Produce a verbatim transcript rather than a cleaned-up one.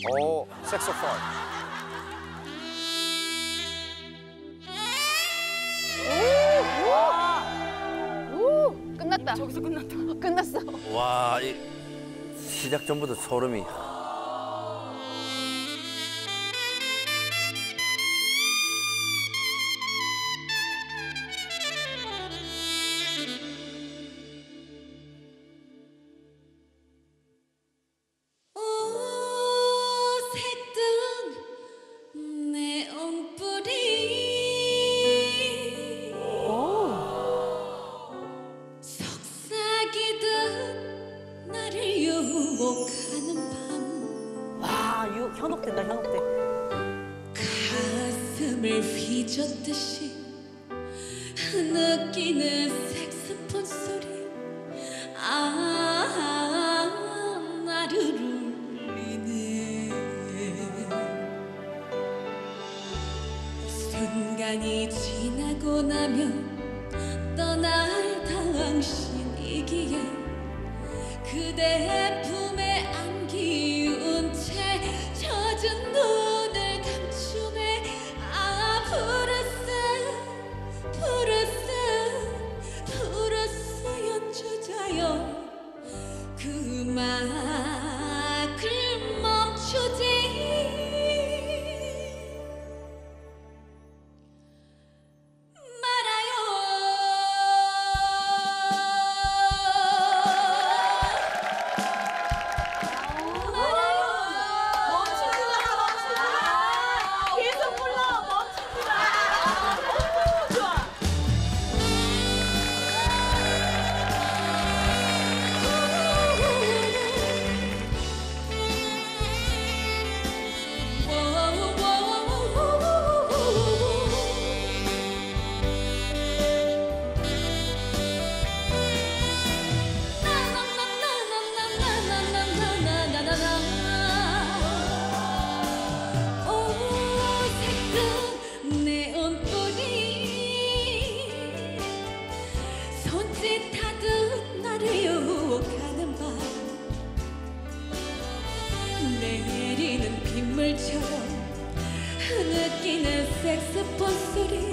오, 색소폰. 오, 끝났다. 저기서 끝났다. 끝났어. 와, 이 시작 전부터 소름이. 와, 유, 현혹된다, 현혹돼. 가슴을 휘젓듯이 느끼는 색소폰 소리. 아, 나를 울리네. 순간이 지나고 나면 떠날 당신이기에 그대의 품에 안기운 채 젖은 눈을 감추네. 아, 부르스 부르스 부르스 연주자여 그만큼 멈추지 손짓하듯 나를 유혹하는 밤 내리는 빗물처럼 느끼는 색소폰 소리.